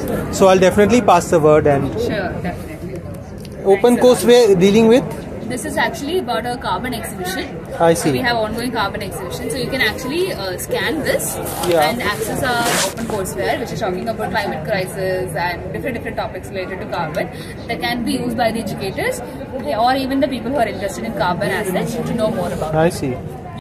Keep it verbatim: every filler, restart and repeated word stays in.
So I'll definitely pass the word. And Sure, definitely. open Thanks, course we're dealing with. This is actually about a carbon exhibition. I see. So we have ongoing carbon exhibition, so you can actually uh, scan this Yeah. and access our open courseware, which is talking about climate crisis and different different topics related to carbon that can be used by the educators or even the people who are interested in carbon as such to know more about it. I see.